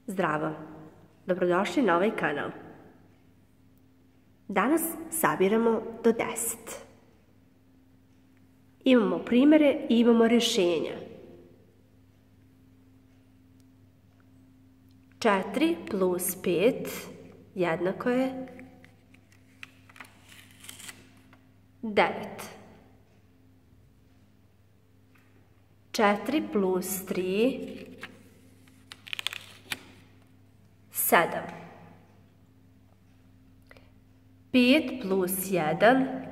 Zdravo! Dobrodošli na ovaj kanal. Danas sabiramo do 10. Imamo primere i imamo rješenja. 4 plus 5 jednako je 9. 4 plus 3 7. 5 plus 1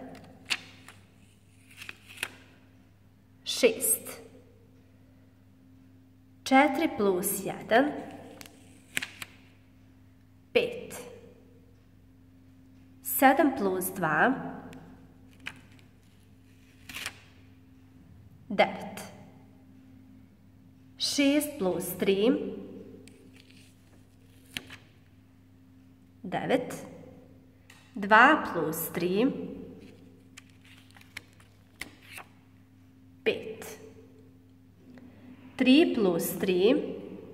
6. 4 plus 1 5. 7 plus 2 9. 6 plus 3 9. 2 plus 3 5. 3 plus 3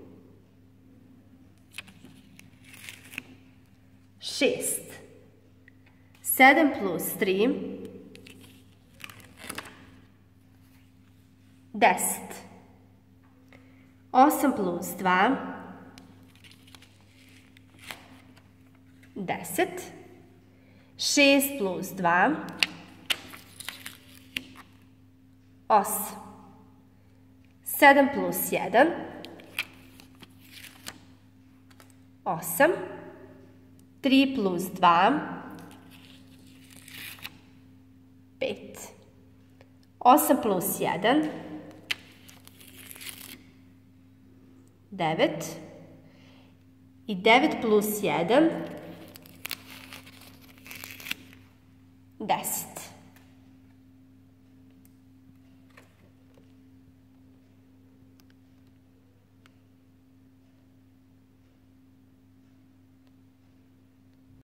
6. 7 plus 3 10. 8 plus 2 10. 6 plus 2 8. 7 plus 1 8. 3 plus 2 5. 8 plus 1 9. I 9 plus 1 10.